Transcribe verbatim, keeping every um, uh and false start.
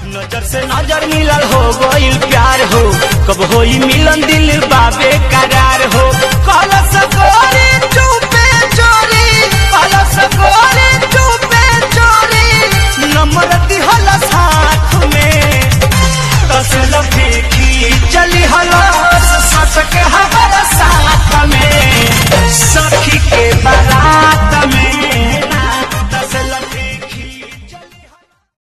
नजर से नजर मिलल हो गइल प्यार हो, कब होई मिलन दिल बाबे करार हो।